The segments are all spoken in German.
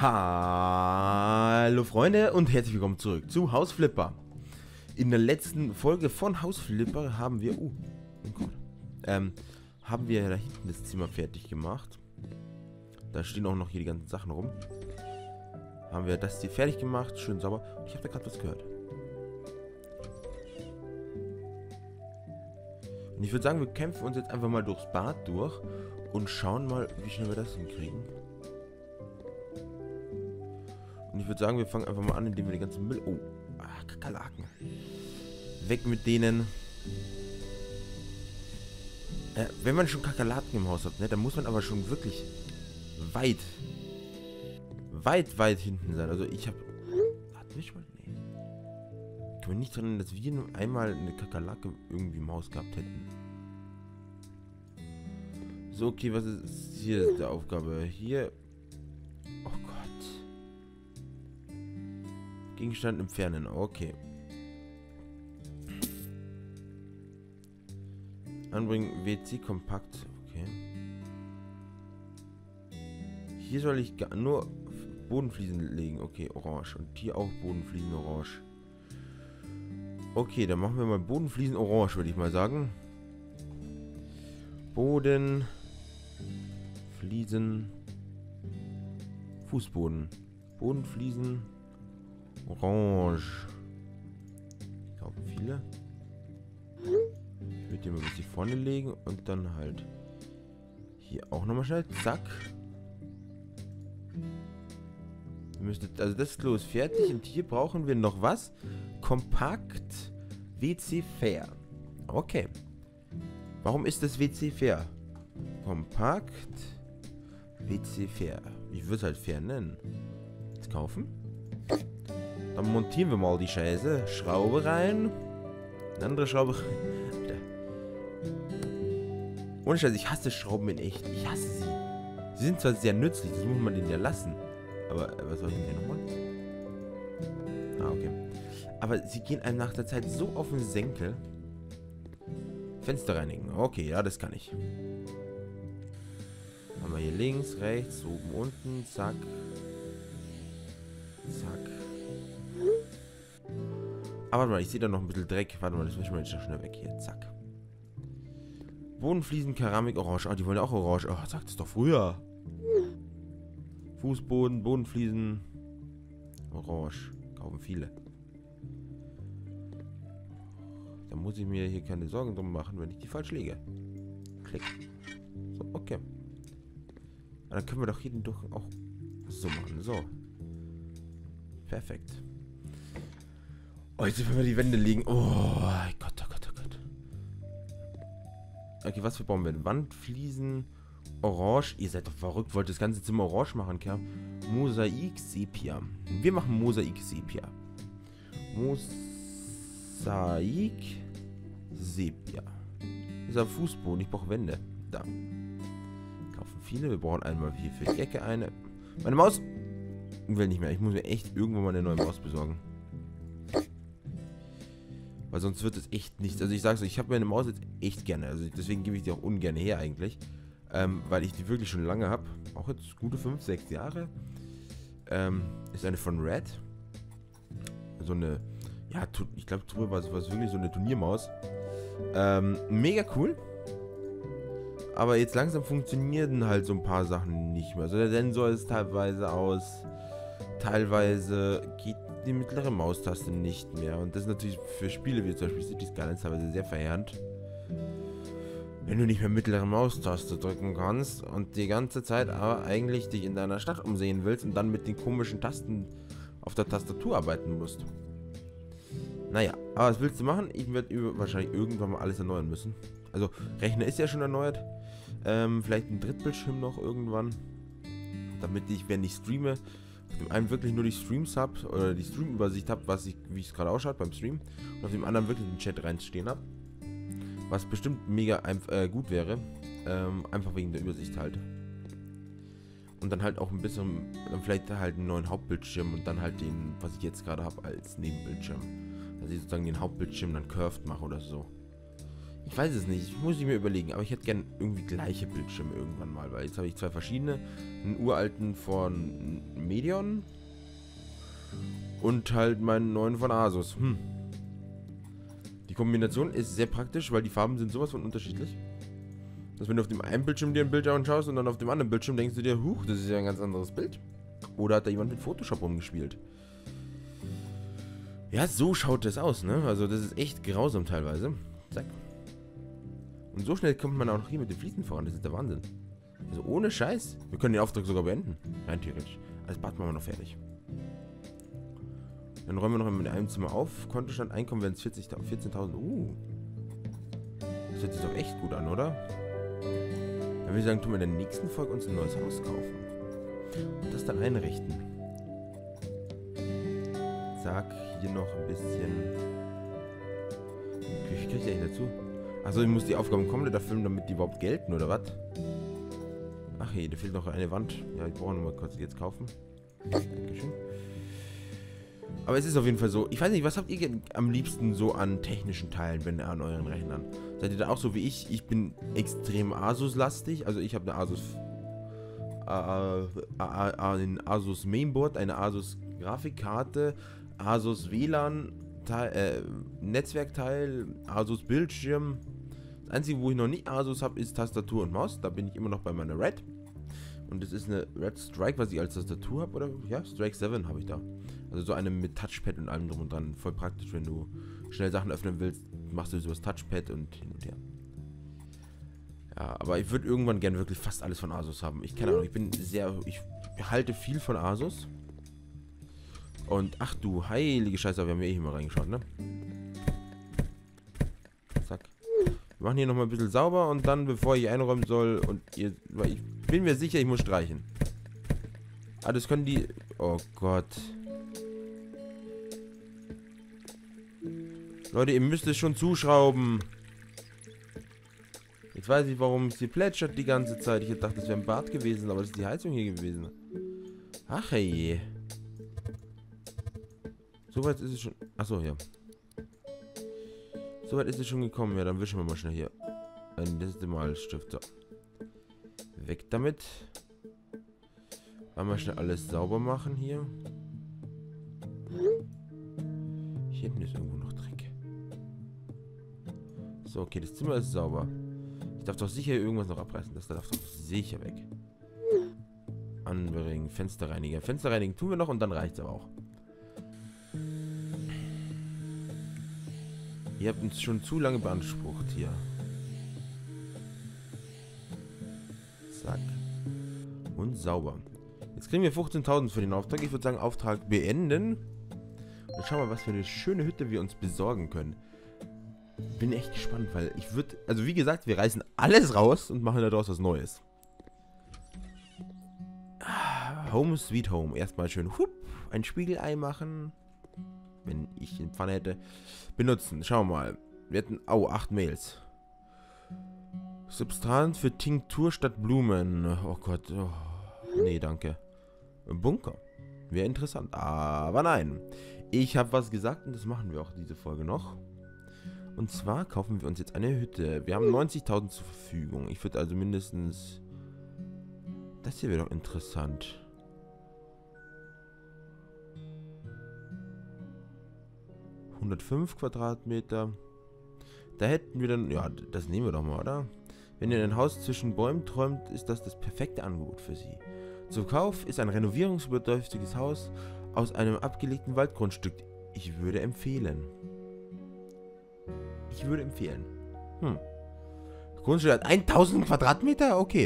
Hallo Freunde und herzlich willkommen zurück zu Hausflipper. In der letzten Folge von Hausflipper haben wir, haben wir da hinten das Zimmer fertig gemacht. Da stehen auch noch hier die ganzen Sachen rum. Haben wir das hier fertig gemacht, schön sauber. Und ich habe da gerade was gehört. Und ich würde sagen, wir kämpfen uns jetzt einfach mal durchs Bad durch und schauen mal, wie schnell wir das hinkriegen. Und ich würde sagen, wir fangen einfach mal an, indem wir den ganzen Müll... Oh, Kakerlaken. Weg mit denen. Wenn man schon Kakerlaken im Haus hat, ne, dann muss man aber schon wirklich weit hinten sein. Also ich habe... Hatten wir schon mal? Nee. Ich kann mich nicht dran erinnern, dass wir nur einmal eine Kakerlake irgendwie im Haus gehabt hätten. So, okay, was ist hier die Aufgabe? Hier... Oh Gott. Gegenstand entfernen, okay. Anbringen, WC kompakt, okay. Hier soll ich nur Bodenfliesen legen, okay, orange. Und hier auch Bodenfliesen orange. Okay, dann machen wir mal Bodenfliesen orange, würde ich mal sagen. Boden, Fliesen, Fußboden, Bodenfliesen, orange. Ich glaube viele. Ich würde die mal ein bisschen vorne legen und dann halt hier auch nochmal schnell. Zack. Wir müssen, also das Klo ist fertig und hier brauchen wir noch was. Kompakt WC Fair. Okay. Warum ist das WC Fair? Kompakt WC Fair. Ich würde es halt fair nennen. Jetzt kaufen. Dann montieren wir mal die Scheiße. Schraube rein. Eine andere Schraube rein. Ohne Scheiß, ich hasse Schrauben in echt. Ich hasse sie. Sie sind zwar sehr nützlich, das muss man denen ja lassen. Aber, was soll ich denn hier nochmal? Ah, okay. Aber sie gehen einem nach der Zeit so auf den Senkel. Fenster reinigen. Okay, ja, das kann ich. Haben wir hier links, rechts, oben, unten. Zack. Zack. Aber warte mal, ich sehe da noch ein bisschen Dreck. Warte mal, das müssen wir jetzt schnell weg hier. Zack. Bodenfliesen, Keramik, orange. Ah, die wollen ja auch orange. Oh, sagt es doch früher. Fußboden, Bodenfliesen, orange. Kaufen viele. Da muss ich mir hier keine Sorgen drum machen, wenn ich die falsch lege. Klick. So, okay. Aber dann können wir doch hier den Durchgang auch so machen. So. Perfekt. Oh, jetzt wenn wir die Wände legen. Oh Gott, oh Gott, oh Gott. Okay, was für bauen wir? Wandfliesen, orange. Ihr seid doch verrückt, wollt das ganze Zimmer orange machen, Kerl. Mosaik, Sepia. Wir machen Mosaik, Sepia. Mosaik, Sepia. Das ist ein Fußboden, ich brauche Wände. Da. Kaufen viele, wir brauchen einmal hier für die Ecke eine. Meine Maus will nicht mehr, ich muss mir echt irgendwann mal eine neue Maus besorgen. Weil sonst wird es echt nichts. Also ich sage so, ich habe meine Maus jetzt echt gerne. Also deswegen gebe ich die auch ungern her eigentlich. Weil ich die wirklich schon lange habe. Auch jetzt gute 5, 6 Jahre. Ist eine von Red. So eine, ja, ich glaube früher war es wirklich so eine Turniermaus. Mega cool. Aber jetzt langsam funktionieren halt so ein paar Sachen nicht mehr. Also der Sensor ist teilweise aus. Teilweise geht die mittlere Maustaste nicht mehr. Und das ist natürlich für Spiele wie zum Beispiel Cities Skylines teilweise sehr verheerend. Wenn du nicht mehr mittlere Maustaste drücken kannst und die ganze Zeit aber eigentlich dich in deiner Stadt umsehen willst und dann mit den komischen Tasten auf der Tastatur arbeiten musst. Naja, aber was willst du machen? Ich werde wahrscheinlich irgendwann mal alles erneuern müssen. Also, Rechner ist ja schon erneuert. Vielleicht ein Drittbildschirm noch irgendwann. Damit ich, wenn ich streame, auf dem einen wirklich nur die Streams habe oder die Stream-Übersicht habe, wie es gerade ausschaut beim Stream. Und auf dem anderen wirklich den Chat reinstehen habe. Was bestimmt mega gut wäre. Einfach wegen der Übersicht halt. Und dann halt auch ein bisschen, dann vielleicht halt einen neuen Hauptbildschirm und dann halt den, was ich jetzt gerade habe, als Nebenbildschirm. Dass ich sozusagen den Hauptbildschirm dann curved mache oder so. Ich weiß es nicht, muss ich mir überlegen, aber ich hätte gern irgendwie gleiche Bildschirme irgendwann mal, weil jetzt habe ich zwei verschiedene, einen uralten von Medion und halt meinen neuen von Asus. Die Kombination ist sehr praktisch, weil die Farben sind sowas von unterschiedlich, dass wenn du auf dem einen Bildschirm dir ein Bild anschaust und dann auf dem anderen Bildschirm denkst du dir, huch, das ist ja ein ganz anderes Bild. Oder hat da jemand mit Photoshop rumgespielt? Ja, so schaut das aus, ne? Also das ist echt grausam teilweise. Zack. Und so schnell kommt man auch noch hier mit den Fliesen voran. Das ist der Wahnsinn. Also ohne Scheiß. Wir können den Auftrag sogar beenden. Rein theoretisch. Als Bad machen wir noch fertig. Dann räumen wir noch in einem Zimmer auf. Kontostand Einkommen werden es 14.000. Das hört sich doch echt gut an, oder? Dann würde ich sagen, tun wir in der nächsten Folge uns ein neues Haus kaufen. Und das dann einrichten. Zack, hier noch ein bisschen. Wie kriege ich eigentlich dazu? Achso, ich muss die Aufgaben komplett erfüllen, damit die überhaupt gelten, oder was? Ach hey, da fehlt noch eine Wand. Ja, ich brauche noch mal kurz jetzt kaufen. Dankeschön. Aber es ist auf jeden Fall so, ich weiß nicht, was habt ihr am liebsten so an technischen Teilen, wenn an euren Rechnern? Seid ihr da auch so wie ich? Ich bin extrem Asus-lastig. Also ich habe eine ein Asus Mainboard, eine Asus Grafikkarte, Asus WLAN, Netzwerkteil, Asus Bildschirm. Das einzige, wo ich noch nicht Asus habe, ist Tastatur und Maus. Da bin ich immer noch bei meiner Red. Und das ist eine Red Strike, was ich als Tastatur habe, oder? Ja, Strike 7 habe ich da. Also so eine mit Touchpad und allem drum und dran. Voll praktisch, wenn du schnell Sachen öffnen willst, machst du so das Touchpad und hin und her. Ja, aber ich würde irgendwann gerne wirklich fast alles von Asus haben. Ich keine Ahnung, ich halte viel von Asus. Und ach du heilige Scheiße, wir haben ja eh hier mal reingeschaut, ne? Zack. Wir machen hier nochmal ein bisschen sauber und dann, bevor ich einräumen soll und ihr, weil ich bin mir sicher, ich muss streichen. Ah, das können die... Oh Gott. Leute, ihr müsst es schon zuschrauben. Jetzt weiß ich, warum es hier plätschert die ganze Zeit. Ich hätte gedacht, das wäre ein Bad gewesen, aber das ist die Heizung hier gewesen. Ach hey. Soweit ist es schon... Achso, ja. Soweit ist es schon gekommen. Ja, dann wischen wir mal schnell hier ein Desimalstift. So. Weg damit. Einmal schnell alles sauber machen hier. Hier hinten ist irgendwo noch Dreck. So, okay, das Zimmer ist sauber. Ich darf doch sicher irgendwas noch abreißen. Das darf doch sicher weg. Anbringen, Fensterreiniger. Fensterreinigen tun wir noch und dann reicht es aber auch. Ihr habt uns schon zu lange beansprucht hier. Zack. Und sauber. Jetzt kriegen wir 15.000 für den Auftrag. Ich würde sagen, Auftrag beenden. Und schauen wir, was für eine schöne Hütte wir uns besorgen können. Bin echt gespannt, weil ich würde... Also wie gesagt, wir reißen alles raus und machen daraus was Neues. Home Sweet Home. Erstmal schön ein Spiegelei machen. Wenn ich eine Pfanne hätte. Benutzen. Schauen wir mal. Wir hätten... 8 Mails. Substanz für Tinktur statt Blumen. Oh Gott. Oh. Nee, danke. Bunker. Wäre interessant. Aber nein. Ich habe was gesagt und das machen wir auch diese Folge noch. Und zwar kaufen wir uns jetzt eine Hütte. Wir haben 90.000 zur Verfügung. Ich würde also mindestens... Das hier wäre doch interessant. ...105 Quadratmeter. Da hätten wir dann... Ja, das nehmen wir doch mal, oder? Wenn ihr ein Haus zwischen Bäumen träumt, ist das das perfekte Angebot für Sie. Zu Kauf ist ein renovierungsbedürftiges Haus aus einem abgelegten Waldgrundstück. Ich würde empfehlen. Grundstück hat 1000 Quadratmeter? Okay.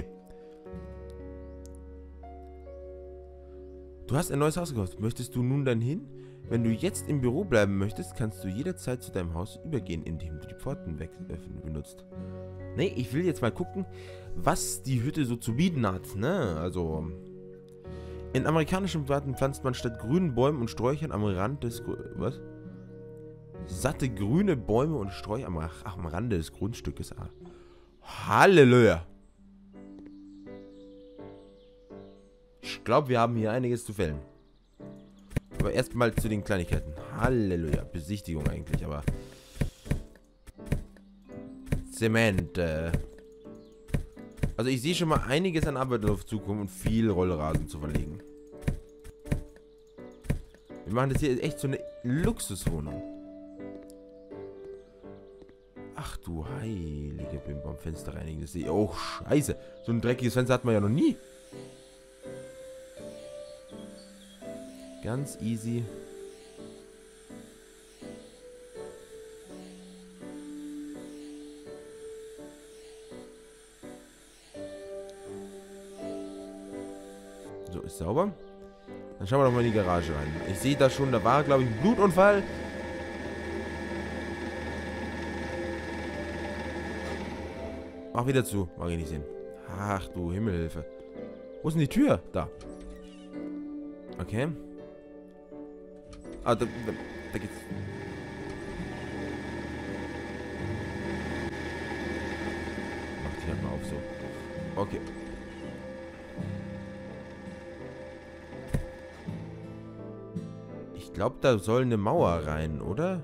Du hast ein neues Haus gekauft. Möchtest du nun dann hin? Wenn du jetzt im Büro bleiben möchtest, kannst du jederzeit zu deinem Haus übergehen, indem du die Pforten benutzt. Nee, ich will jetzt mal gucken, was die Hütte so zu bieten hat, ne? Also... In amerikanischen Garten pflanzt man statt grünen Bäumen und Sträuchern am Rand des... Was? Satte grüne Bäume und Sträucher am Rande des Grundstückes. Halleluja! Ich glaube, wir haben hier einiges zu fällen. Aber erstmal zu den Kleinigkeiten. Halleluja. Besichtigung eigentlich, aber... Zement. Also ich sehe schon mal einiges an Arbeit auf zukommen und viel Rollrasen zu verlegen. Wir machen das hier echt so eine Luxuswohnung. Ach du heilige Bimbam, Fenster reinigen. Das ist oh scheiße. So ein dreckiges Fenster hat man ja noch nie. Ganz easy. So, ist sauber. Dann schauen wir doch mal in die Garage rein. Ich sehe da schon, da war, glaube ich, ein Blutunfall. Mach wieder zu. Mag ich nicht sehen. Ach du Himmelhilfe. Wo ist denn die Tür? Da. Okay. Ah, da geht's. Mach die halt mal auf so. Okay. Ich glaube, da soll eine Mauer rein, oder?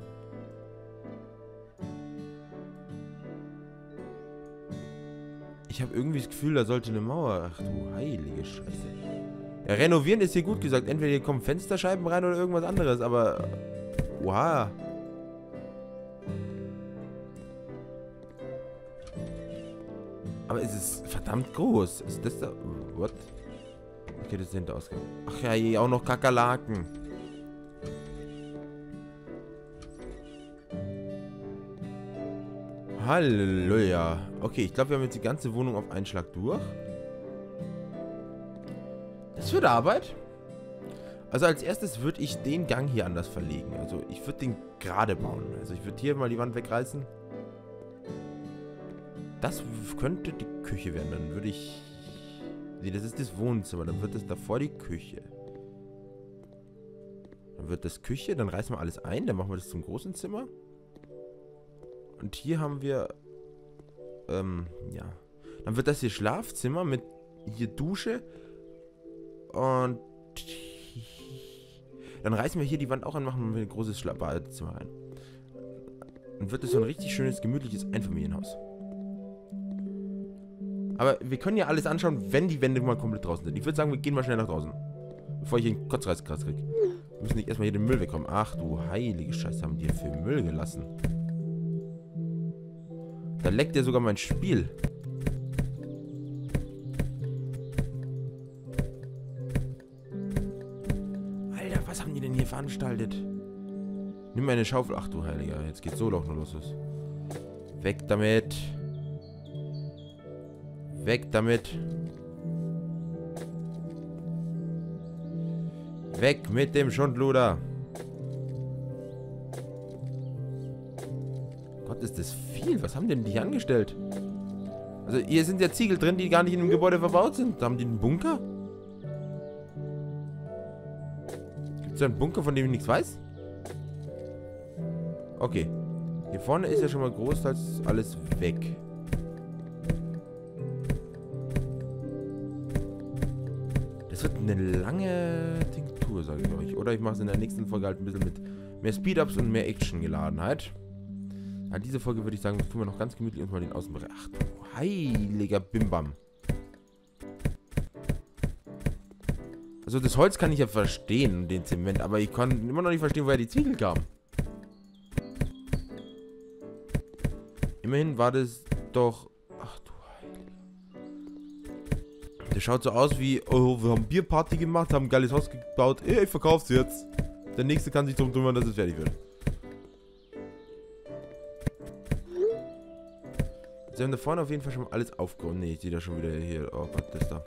Ich habe irgendwie das Gefühl, da sollte eine Mauer... Ach du heilige Scheiße. Ja, renovieren ist hier gut gesagt. Entweder hier kommen Fensterscheiben rein oder irgendwas anderes, aber... Oha. Aber es ist verdammt groß. Ist das da... What? Okay, das ist der Hinterausgang. Ach ja, hier auch noch Kakerlaken. Halleluja. Okay, ich glaube, wir haben jetzt die ganze Wohnung auf einen Schlag durch. Das wird Arbeit. Also als erstes würde ich den Gang hier anders verlegen. Also ich würde den gerade bauen. Also ich würde hier mal die Wand wegreißen. Das könnte die Küche werden. Dann würde ich... Nee, das ist das Wohnzimmer. Dann wird das davor die Küche. Dann wird das Küche. Dann reißen wir alles ein. Dann machen wir das zum großen Zimmer. Und hier haben wir... ja. Dann wird das hier Schlafzimmer mit hier Dusche. Und... Dann reißen wir hier die Wand auch an, machen wir ein großes Badezimmer rein. Dann wird das so ein richtig schönes, gemütliches Einfamilienhaus. Aber wir können ja alles anschauen, wenn die Wände mal komplett draußen sind. Ich würde sagen, wir gehen mal schnell nach draußen. Bevor ich hier einen Kotzreißkratz kriege. Wir müssen nicht erstmal hier den Müll wegkommen. Ach du heilige Scheiße, haben die hier für Müll gelassen. Da leckt ja sogar mein Spiel. Alter, was haben die denn hier veranstaltet? Nimm meine Schaufel. Ach du Heiliger, jetzt geht's so doch noch los. Weg damit. Weg damit. Weg mit dem Schundluder. Gott, ist das viel. Was haben denn die angestellt? Also hier sind ja Ziegel drin, die gar nicht in dem Gebäude verbaut sind. Haben die einen Bunker? Gibt es da einen Bunker, von dem ich nichts weiß? Okay. Hier vorne ist ja schon mal großteils alles weg. Das wird eine lange Tinktur, sage ich euch. Oder ich mache es in der nächsten Folge halt ein bisschen mit mehr Speed-Ups und mehr Action-Geladenheit. Ja, diese Folge würde ich sagen, tun wir noch ganz gemütlich uns mal den Außenbereich. Ach du heiliger Bimbam. Also das Holz kann ich ja verstehen, den Zement, aber ich kann immer noch nicht verstehen, woher die Ziegel kamen. Immerhin war das doch... Ach du Heiliger. Das schaut so aus wie, oh, wir haben Bierparty gemacht, haben ein geiles Haus gebaut, ich verkauf's jetzt. Der nächste kann sich darum kümmern, dass es fertig wird. Sie haben da vorne auf jeden Fall schon mal alles aufgeräumt. Ne, ich sehe da schon wieder hier. Oh Gott, das da.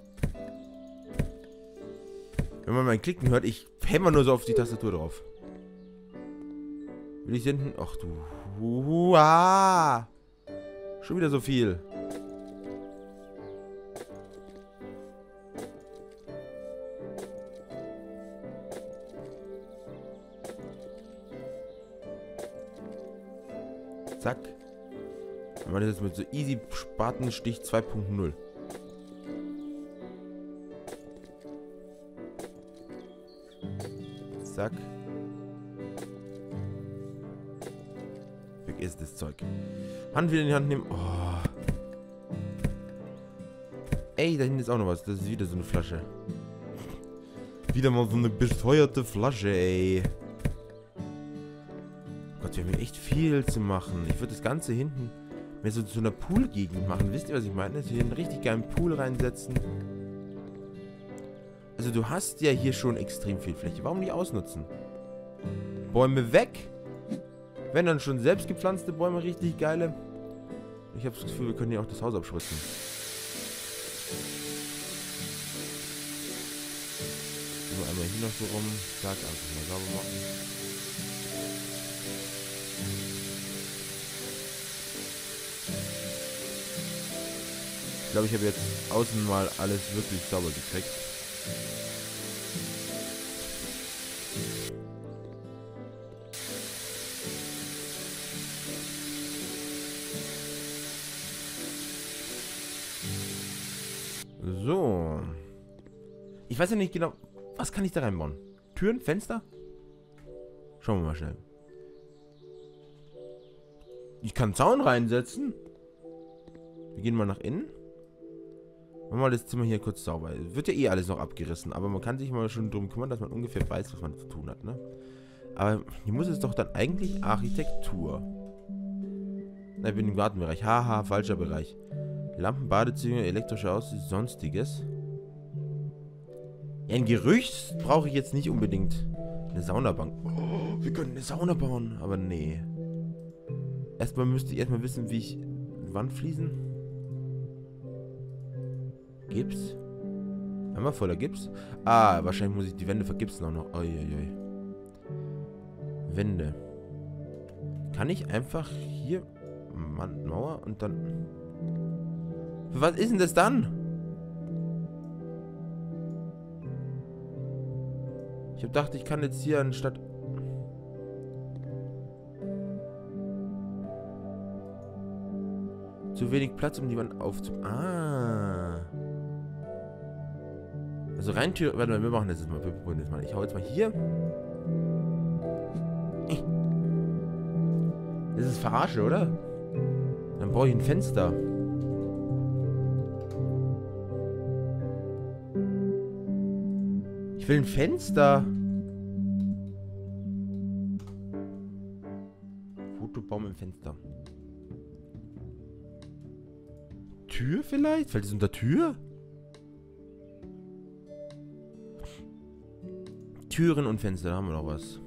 Wenn man mein Klicken hört, ich hämmer nur so auf die Tastatur drauf. Will ich hinten? Ach du. Schon wieder so viel. Zack. Dann machen wir das jetzt mit so easy Spatenstich 2.0. Zack. ist das Zeug. Hand wieder in die Hand nehmen. Oh. Ey, da hinten ist auch noch was. Das ist wieder so eine Flasche. Wieder mal so eine bescheuerte Flasche, ey. Gott, wir haben hier echt viel zu machen. Ich würde das Ganze hinten mehr so zu einer Poolgegend machen. Wisst ihr, was ich meine? Hier einen richtig geilen Pool reinsetzen. Also du hast ja hier schon extrem viel Fläche. Warum nicht ausnutzen? Bäume weg. Wenn dann schon selbst gepflanzte Bäume, richtig geile. Ich habe das Gefühl, wir können hier auch das Haus abspritzen. So, einmal hier noch so rum. Zack, einfach mal sauber machen. Ich glaube, ich habe jetzt außen mal alles wirklich sauber gekriegt. So. Ich weiß ja nicht genau, was kann ich da reinbauen? Türen? Fenster? Schauen wir mal schnell. Ich kann einen Zaun reinsetzen. Wir gehen mal nach innen. Machen wir mal das Zimmer hier kurz sauber. Wird ja eh alles noch abgerissen, aber man kann sich mal schon drum kümmern, dass man ungefähr weiß, was man zu tun hat, ne? Aber hier muss es doch dann eigentlich Architektur. Na, ich bin im Gartenbereich. Haha, falscher Bereich. Lampen, Badezimmer, elektrische Aussicht, sonstiges. Ja, ein Gerücht brauche ich jetzt nicht unbedingt. Eine Saunabank. Oh, wir können eine Sauna bauen, aber nee. Erstmal müsste ich wissen, wie ich Wandfliesen. Gips? Haben wir voller Gips? Ah, wahrscheinlich muss ich die Wände vergipsen auch noch. Uiuiui. Wände. Kann ich einfach hier Mauer und dann... Für was ist denn das dann? Ich habe gedacht, ich kann jetzt hier anstatt... Zu wenig Platz, um die Wand aufzubauen. Ah. Also rein Tür... Warte mal, wir machen das jetzt mal. Wir probieren das mal. Ich hau jetzt mal hier. Das ist Verarsche, oder? Dann brauche ich ein Fenster. Ich will ein Fenster. Fotobaum im Fenster. Tür vielleicht? Fällt es unter Tür? Türen und Fenster, da haben wir noch was.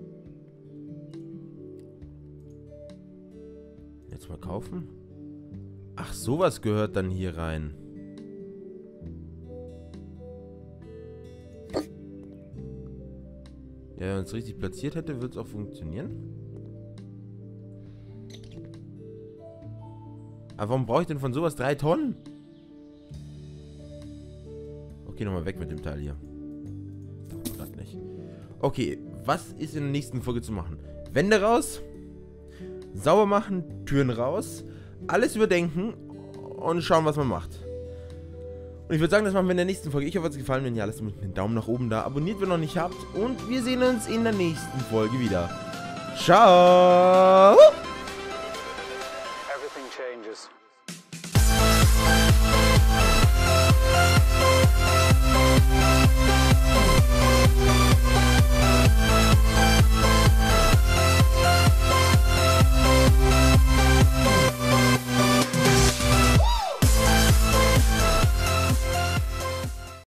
Jetzt mal kaufen. Ach, sowas gehört dann hier rein. Ja, wenn man es richtig platziert hätte, würde es auch funktionieren. Aber warum brauche ich denn von sowas 3 Tonnen? Okay, nochmal weg mit dem Teil hier. Das nicht. Okay, was ist in der nächsten Folge zu machen? Wände raus. Sauber machen. Türen raus. Alles überdenken. Und schauen, was man macht. Und ich würde sagen, das machen wir in der nächsten Folge. Ich hoffe, es hat euch gefallen. Wenn ja, lasst mir einen Daumen nach oben da. Abonniert, wenn ihr noch nicht habt. Und wir sehen uns in der nächsten Folge wieder. Ciao!